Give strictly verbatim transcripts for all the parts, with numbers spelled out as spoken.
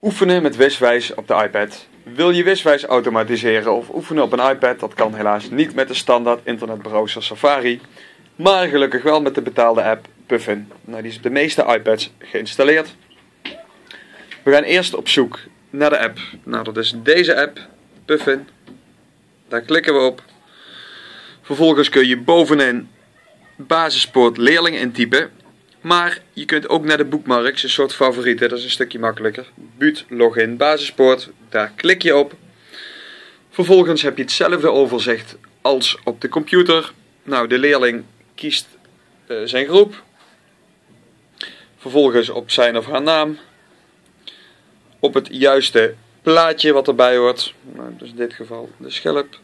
Oefenen met Wiswijs op de iPad. Wil je Wiswijs automatiseren of oefenen op een iPad? Dat kan helaas niet met de standaard internetbrowser Safari, maar gelukkig wel met de betaalde app Puffin. Nou, die is op de meeste iPads geïnstalleerd. We gaan eerst op zoek naar de app. Nou, dat is deze app, Puffin. Daar klikken we op. Vervolgens kun je bovenin basispoort leerling intypen. Maar je kunt ook naar de bookmarks, een soort favorieten, dat is een stukje makkelijker. Buut, login, basispoort, daar klik je op. Vervolgens heb je hetzelfde overzicht als op de computer. Nou, de leerling kiest uh, zijn groep. Vervolgens op zijn of haar naam. Op het juiste plaatje wat erbij hoort. Nou, dus in dit geval de schelp.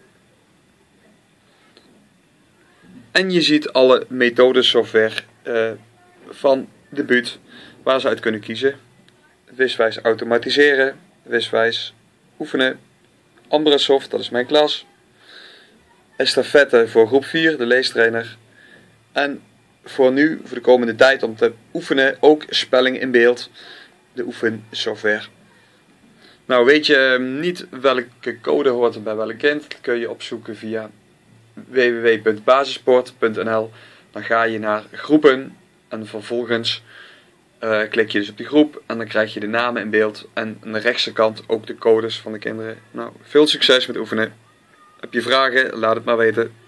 En je ziet alle methodesoftware uh, van de buut waar ze uit kunnen kiezen. Wiswijs automatiseren, Wiswijs oefenen, Ambrasoft, dat is mijn klas. Estafette voor groep vier, de leestrainer. En voor nu, voor de komende tijd om te oefenen, ook spelling in beeld, de oefensoftware. Nou, weet je niet welke code hoort bij welk kind, dat kun je opzoeken via w w w punt basispoort punt n l. Dan ga je naar groepen en vervolgens uh, klik je dus op die groep en dan krijg je de namen in beeld en aan de rechtse kant ook de codes van de kinderen. Nou, veel succes met oefenen. Heb je vragen? Laat het maar weten.